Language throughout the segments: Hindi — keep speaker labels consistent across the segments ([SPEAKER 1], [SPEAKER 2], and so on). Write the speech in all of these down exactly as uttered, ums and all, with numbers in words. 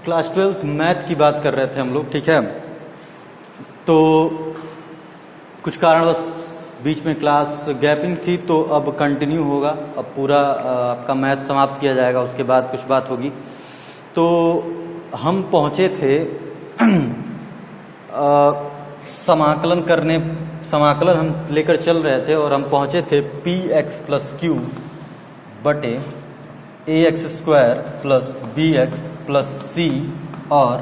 [SPEAKER 1] क्लास ट्वेल्थ मैथ की बात कर रहे थे हम लोग, ठीक है। तो कुछ कारणवश बीच में क्लास गैपिंग थी, तो अब कंटिन्यू होगा। अब पूरा आपका मैथ समाप्त किया जाएगा, उसके बाद कुछ बात होगी। तो हम पहुंचे थे आ, समाकलन करने, समाकलन हम लेकर चल रहे थे और हम पहुंचे थे पी एक्स प्लस क्यू बटे a x square plus b x plus c और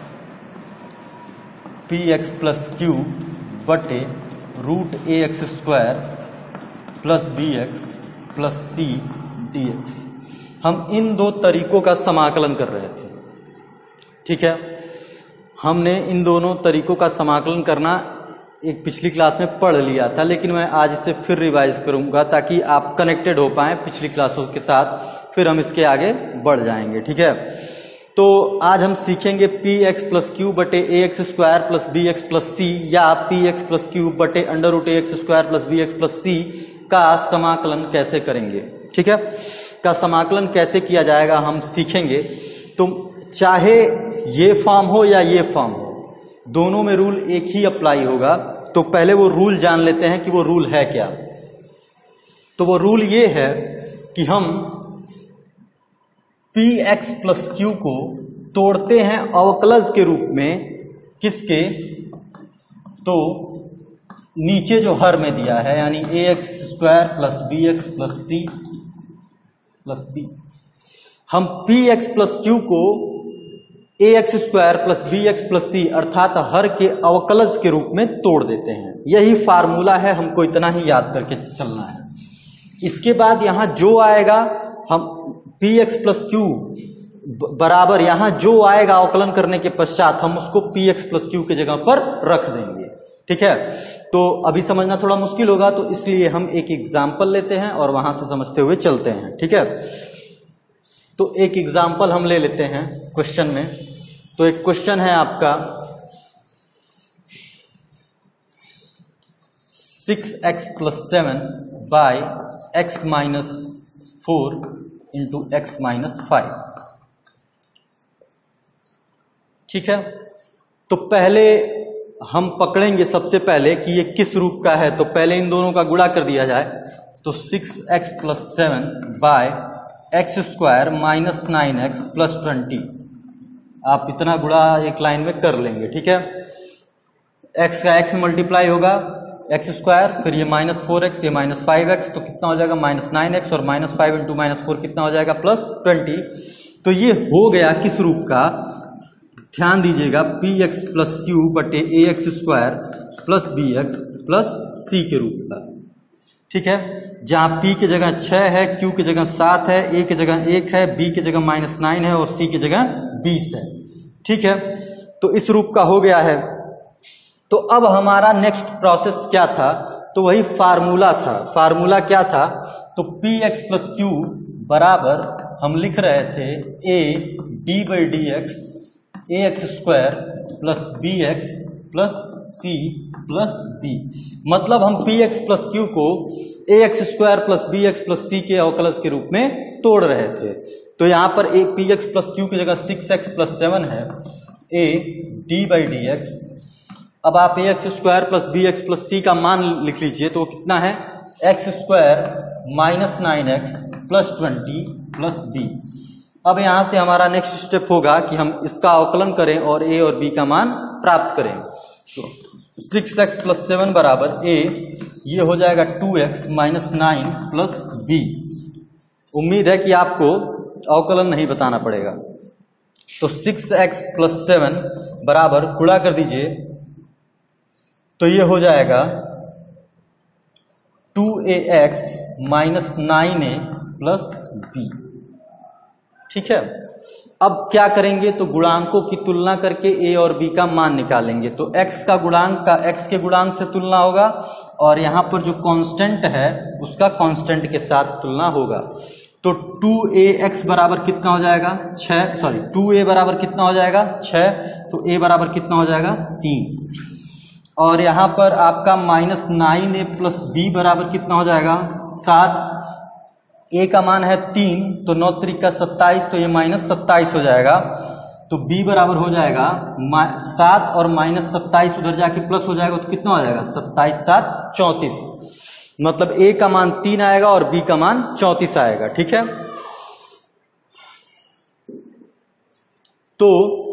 [SPEAKER 1] पी एक्स प्लस क्यू बटे root a x square plus b x plus c d x. हम इन दो तरीकों का समाकलन कर रहे थे, ठीक है। हमने इन दोनों तरीकों का समाकलन करना एक पिछली क्लास में पढ़ लिया था, लेकिन मैं आज इसे फिर रिवाइज करूंगा ताकि आप कनेक्टेड हो पाएं पिछली क्लासों के साथ, फिर हम इसके आगे बढ़ जाएंगे, ठीक है। तो आज हम सीखेंगे पी एक्स प्लस क्यू बटे a x square plus b x plus c या पी एक्स प्लस क्यू बटे under root a x square plus b x plus c का समाकलन कैसे करेंगे, ठीक है। का समाकलन कैसे किया जाएगा हम सीखेंगे। तो चाहे ये फॉर्म हो या ये फॉर्म हो, दोनों में रूल एक ही अप्लाई होगा। तो पहले वो रूल जान लेते हैं कि वो रूल है क्या। तो वो रूल ये है कि हम पी एक्स प्लस क्यू को तोड़ते हैं अवकलज के रूप में, किसके, तो नीचे जो हर में दिया है, यानी a x square plus b x plus c plus b. हम पी एक्स प्लस क्यू को a x square plus b x plus c अर्थात हर के अवकलज के रूप में तोड़ देते हैं। यही फार्मूला है, हमको इतना ही याद करके चलना है। इसके बाद यहां जो आएगा, हम पी एक्स प्लस क्यू बराबर यहां जो आएगा अवकलन करने के पश्चात हम उसको पी एक्स प्लस क्यू की जगह पर रख देंगे, ठीक है। तो अभी समझना थोड़ा मुश्किल होगा, तो इसलिए हम एक एग्जाम्पल लेते हैं और वहां से समझते हुए चलते हैं, ठीक है। तो एक एग्जाम्पल हम ले लेते हैं क्वेश्चन में। तो एक क्वेश्चन है आपका six x plus seven by x minus four into x minus five, ठीक है। तो पहले हम पकड़ेंगे सबसे पहले कि ये किस रूप का है। तो पहले इन दोनों का गुणा कर दिया जाए। तो six x plus seven by x square minus nine x plus twenty, आप इतना गुणा एक लाइन में कर लेंगे, ठीक है। एक्स का एक्स में मल्टीप्लाई होगा, एक्स स्क्वायर, फिर ये माइनस फोर एक्स, ये माइनस फाइव एक्स, तो कितना हो जाएगा माइनस नाइन एक्स, और minus five into minus four कितना हो जाएगा प्लस ट्वेंटी। तो ये हो गया किस रूप का, ध्यान दीजिएगा, पी एक्स प्लस क्यू बटे a x square plus b x plus c के रूप का, ठीक है। जहां p की जगह छह है, q की जगह सात है, a की जगह एक है, b की जगह माइनस नाइन है और c की जगह बीस है, ठीक है। तो इस रूप का हो गया है। तो अब हमारा नेक्स्ट प्रोसेस क्या था, तो वही फार्मूला था। फार्मूला क्या था, तो पी एक्स प्लस क्यू बराबर हम लिख रहे थे a d by d x a x square plus b x plus c plus b. मतलब हम पी एक्स प्लस क्यू को a x square plus b x plus c के अवकलज के रूप में तोड़ रहे थे। तो यहां पर a p x plus q की जगह सिक्स एक्स प्लस सेवन है, a d by d x. अब आप a x square plus b x plus c का मान लिख लीजिए, तो कितना है, x square minus nine x plus twenty plus b. अब यहां से हमारा नेक्स्ट स्टेप होगा कि हम इसका अवकलन करें और ए और बी का मान प्राप्त करें। तो सिक्स एक्स प्लस सेवन बराबर ए, ये हो जाएगा two x minus nine plus b. उम्मीद है कि आपको अवकलन नहीं बताना पड़ेगा। तो सिक्स एक्स प्लस सेवन बराबर गुणा कर दीजिए, तो ये हो जाएगा two a x minus nine a plus b, ठीक है। अब क्या करेंगे, तो गुणांकों की तुलना करके a और b का मान निकालेंगे। तो x का गुणांक का x के गुणांक से तुलना होगा और यहां पर जो कांस्टेंट है उसका कांस्टेंट के साथ तुलना होगा। तो टू ए एक्स बराबर कितना हो जाएगा, छह, सॉरी टू ए बराबर कितना हो जाएगा, छह। तो a बराबर कितना हो जाएगा, तीन। और यहां पर आपका minus nine a plus b बराबर कितना हो जाएगा, सात। ए का मान है तीन, तो नौ त्रिका सत्ताईस, तो ये माइनस सत्ताईस हो जाएगा। तो b बराबर हो जाएगा सात और माइनस सत्ताईस उधर जाके प्लस हो जाएगा, तो कितना हो जाएगा सत्ताईस सात चौंतीस, मतलब a का मान तीन आएगा और b का मान चौंतीस आएगा। ठीक है, तो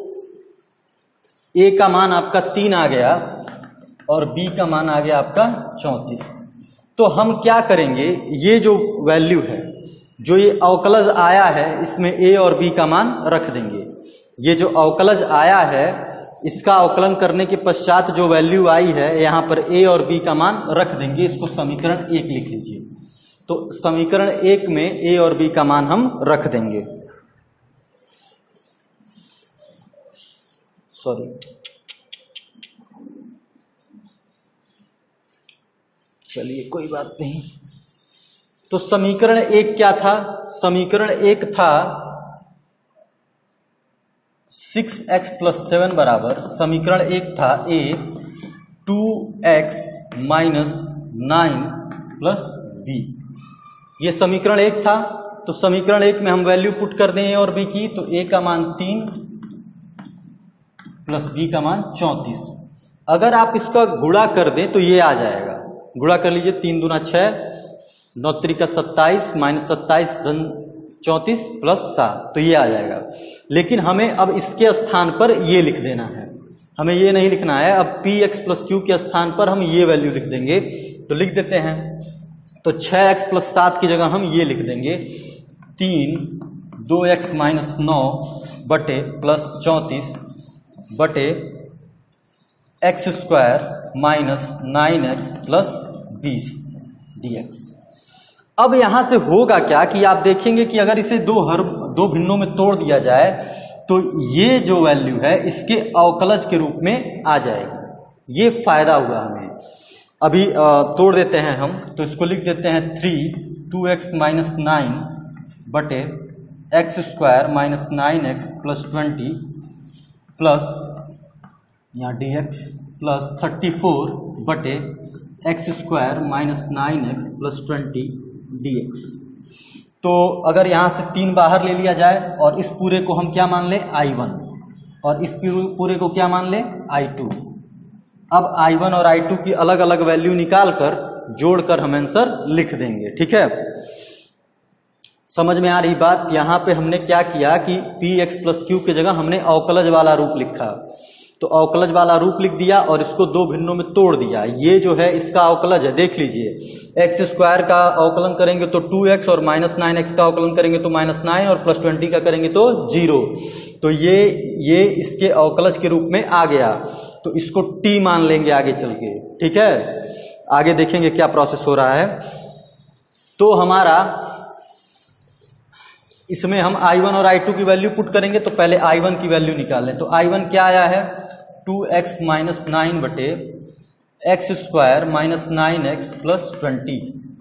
[SPEAKER 1] a का मान आपका तीन आ गया और b का मान आ गया आपका चौंतीस। तो हम क्या करेंगे, ये जो वैल्यू है, जो ये अवकलज आया है, इसमें a और b का मान रख देंगे। ये जो अवकलज आया है इसका अवकलन करने के पश्चात जो वैल्यू आई है यहां पर a और b का मान रख देंगे। इसको समीकरण एक लिख लीजिए। तो समीकरण एक में a और b का मान हम रख देंगे। सॉरी, चलिए कोई बात नहीं। तो समीकरण एक क्या था, समीकरण एक था सिक्स एक्स प्लस सेवन बराबर, समीकरण एक था a two x minus nine plus b. ये समीकरण एक था। तो समीकरण एक में हम वैल्यू पुट कर दें a और b की, तो a का मान तीन प्लस b का मान चौंतीस। अगर आप इसका गुणा कर दें तो ये आ जाएगा, गुणा कर लीजिए, तीन दूना छह, नौ त्रिका सत्ताईस, माइनस सत्ताईस धन चौंतीस प्लस सात, तो ये आ जाएगा। लेकिन हमें अब इसके स्थान पर ये लिख देना है, हमें ये नहीं लिखना है। अब पी एक्स प्लस क्यू के स्थान पर हम ये वैल्यू लिख देंगे। तो लिख देते हैं, तो छह एक्स प्लस सात की जगह हम ये लिख देंगे, तीन दो एक्स माइनस नौ बटे प्लस चौंतीस बटे x square minus nine x plus बीस डी एक्स। अब यहां से होगा क्या कि आप देखेंगे कि अगर इसे दो हर दो भिन्नों में तोड़ दिया जाए तो ये जो वैल्यू है इसके अवकलज के रूप में आ जाएगी। ये फायदा हुआ हमें। अभी तोड़ देते हैं हम, तो इसको लिख देते हैं three two x minus nine बटे x square minus nine x plus twenty plus यहाँ d x plus thirty four बटे x square minus nine x plus twenty d x. तो अगर यहाँ से तीन बाहर ले लिया जाए और इस पूरे को हम क्या मान लें आई वन, और इस पूरे को क्या मान लें आई टू। अब आई वन और आई टू की अलग अलग वैल्यू निकाल कर जोड़कर हम आंसर लिख देंगे। ठीक है, समझ में आ रही बात। यहाँ पे हमने क्या किया कि पी एक्स प्लस क्यू की जगह हमने अवकलज वाला रूप लिखा, तो अवकलज वाला रूप लिख दिया और इसको दो भिन्नों में तोड़ दिया। ये जो है इसका अवकलज है, देख लीजिए, एक्स स्क्वायर का अवकलन करेंगे तो टू एक्स और माइनस नाइन एक्स का अवकलन करेंगे तो माइनस नाइन और प्लस ट्वेंटी का करेंगे तो जीरो। तो ये ये इसके अवकलज के रूप में आ गया, तो इसको टी मान लेंगे आगे चल के। ठीक है, आगे देखेंगे क्या प्रोसेस हो रहा है। तो हमारा इसमें हम आई वन और आई टू की वैल्यू पुट करेंगे, तो पहले आई वन की वैल्यू निकालें। तो आई वन क्या आया है, टू एक्स माइनस नाइन बटे x square minus nine x plus twenty.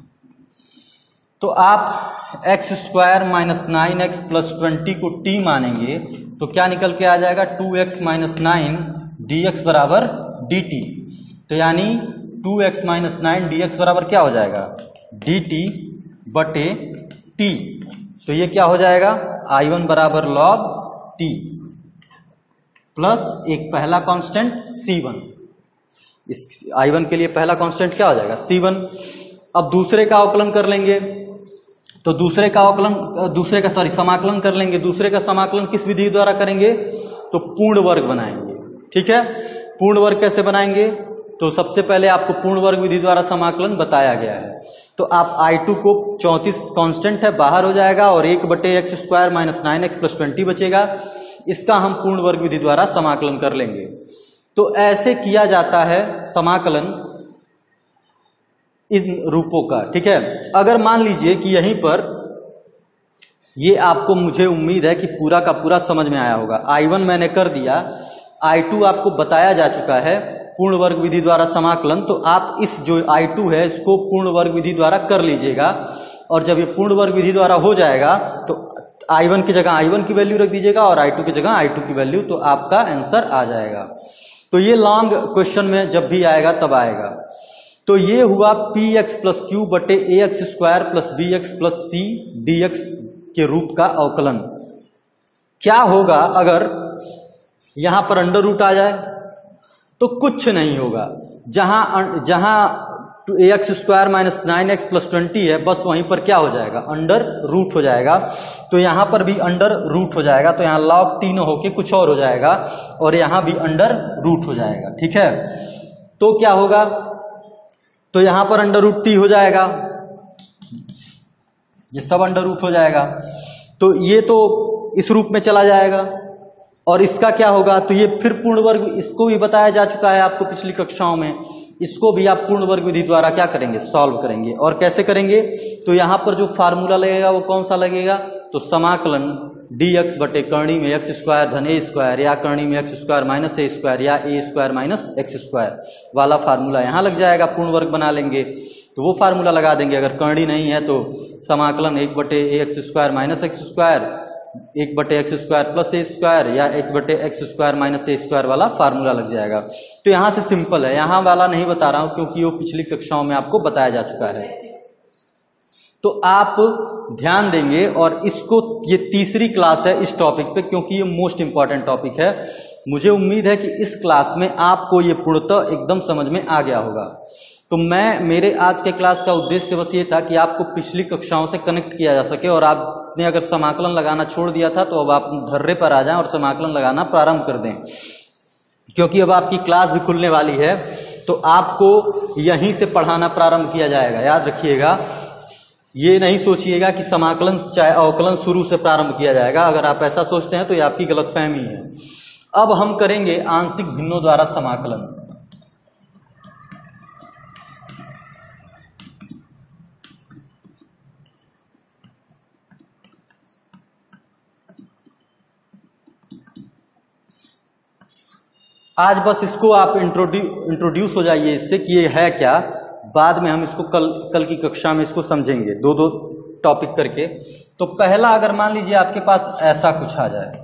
[SPEAKER 1] तो आप x square minus nine x plus twenty को टी मानेंगे तो क्या निकल के आ जाएगा, two x minus nine d x बराबर डी टी। तो यानी two x minus nine d x बराबर क्या हो जाएगा, डी टी बटे टी। तो ये क्या हो जाएगा, आई वन बराबर लॉग टी प्लस एक पहला कांस्टेंट सी वन। इस आई वन के लिए पहला कांस्टेंट क्या हो जाएगा, सी वन। अब दूसरे का अवकलन कर लेंगे, तो दूसरे का अवकलन दूसरे का सॉरी समाकलन कर लेंगे। दूसरे का समाकलन किस विधि द्वारा करेंगे, तो पूर्ण वर्ग बनाएंगे। ठीक है, पूर्ण वर्ग कैसे बनाएंगे, तो सबसे पहले आपको पूर्ण वर्ग विधि द्वारा समाकलन बताया गया है। तो आप आई टू को चौंतीस कांस्टेंट है बाहर हो जाएगा और एक बटे x square minus nine x plus twenty बचेगा। इसका हम पूर्ण वर्ग विधि द्वारा समाकलन कर लेंगे। तो ऐसे किया जाता है समाकलन इन रूपों का। ठीक है, अगर मान लीजिए कि यहीं पर ये आपको, मुझे उम्मीद है कि पूरा का पूरा समझ में आया होगा। आई वन मैंने कर दिया, आई टू आपको बताया जा चुका है पूर्ण वर्ग विधि द्वारा समाकलन। तो आप इस जो आई टू है इसको पूर्ण वर्ग विधि द्वारा कर लीजिएगा, और जब ये पूर्ण वर्ग विधि द्वारा हो जाएगा तो आई वन की जगह आई वन की वैल्यू रख दीजिएगा और आई टू की जगह आई टू की वैल्यू, तो आपका आंसर आ जाएगा। तो ये लॉन्ग क्वेश्चन में जब भी आएगा तब आएगा। तो ये हुआ पी एक्स प्लस क्यू बटे a x square plus b x plus c d x के रूप का अवकलन। क्या होगा अगर यहां पर अंडर रूट आ जाए तो कुछ नहीं होगा। जहां जहां a x square minus nine x plus twenty है, बस वहीं पर क्या हो जाएगा, अंडर रूट हो जाएगा। तो यहां पर भी अंडर रूट हो जाएगा, तो यहां लॉग टी न होके कुछ और हो जाएगा, और यहां भी अंडर रूट हो जाएगा। ठीक है, तो क्या होगा, तो यहां पर अंडर रूट टी हो जाएगा, ये सब अंडर रूट हो जाएगा। तो ये तो इस रूप में चला जाएगा, और इसका क्या होगा, तो ये फिर पूर्ण वर्ग, इसको भी बताया जा चुका है आपको पिछली कक्षाओं में, इसको भी आप पूर्ण वर्ग विधि द्वारा क्या करेंगे, सॉल्व करेंगे। और कैसे करेंगे, तो यहां पर जो फार्मूला लगेगा वो कौन सा लगेगा, तो समाकलन डी एक्स बटे करणी में एक्स स्क्वायर धन ए स्क्वायर, या करणी में x square minus a square, या a square minus x square वाला फार्मूला यहां लग जाएगा। पूर्ण वर्ग बना लेंगे तो वो फार्मूला लगा देंगे। अगर करणी नहीं है तो समाकलन एक बटे a x square minus x square, एक बटे x square plus a square, या एक्स बटे x square minus a square वाला फार्मूला लग जाएगा। तो यहां से सिंपल है, यहां वाला नहीं बता रहा हूं क्योंकि वो पिछली कक्षाओं में आपको बताया जा चुका है। तो आप ध्यान देंगे, और इसको, ये तीसरी क्लास है इस टॉपिक पे, क्योंकि ये मोस्ट इंपॉर्टेंट टॉपिक है। मुझे उम्मीद है कि इस क्लास में आपको ये पूर्णतः एकदम समझ में आ गया होगा। तो मैं, मेरे आज के क्लास का उद्देश्य बस ये था कि आपको पिछली कक्षाओं से कनेक्ट किया जा सके, और आपने अगर समाकलन लगाना छोड़ दिया था तो अब आप धर्रे पर आ जाएं और समाकलन लगाना प्रारंभ कर दें, क्योंकि अब आपकी क्लास भी खुलने वाली है। तो आपको यहीं से पढ़ाना प्रारंभ किया जाएगा। याद रखिएगा, ये नहीं सोचिएगा कि समाकलन चाहे अवकलन शुरू से प्रारंभ किया जाएगा। अगर आप ऐसा सोचते हैं तो ये आपकी गलतफहमी है। अब हम करेंगे आंशिक भिन्नों द्वारा समाकलन। आज बस इसको आप इंट्रोड्यू इंट्रोड्यूस हो जाइए इससे कि ये है क्या, बाद में हम इसको कल कल की कक्षा में इसको समझेंगे, दो दो टॉपिक करके। तो पहला, अगर मान लीजिए आपके पास ऐसा कुछ आ जाए,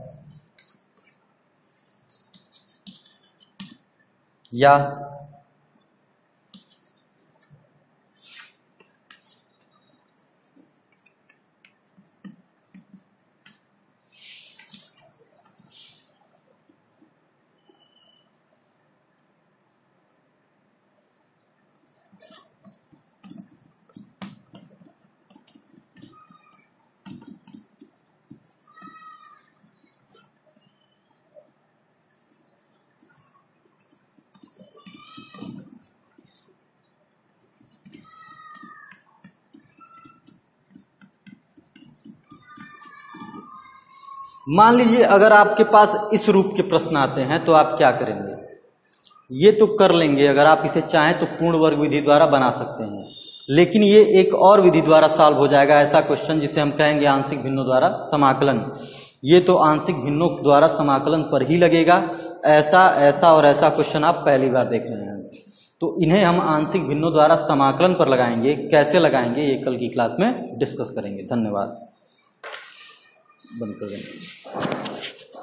[SPEAKER 1] या मान लीजिए अगर आपके पास इस रूप के प्रश्न आते हैं तो आप क्या करेंगे, ये तो कर लेंगे। अगर आप इसे चाहें तो पूर्ण वर्ग विधि द्वारा बना सकते हैं, लेकिन ये एक और विधि द्वारा सॉल्व हो जाएगा, ऐसा क्वेश्चन जिसे हम कहेंगे आंशिक भिन्नों द्वारा समाकलन। ये तो आंशिक भिन्नों द्वारा समाकलन पर ही लगेगा। ऐसा ऐसा और ऐसा क्वेश्चन आप पहली बार देख रहे हैं, तो इन्हें हम आंशिक भिन्नों द्वारा समाकलन पर लगाएंगे। कैसे लगाएंगे ये कल की क्लास में डिस्कस करेंगे। धन्यवाद। बंद कर देंगे।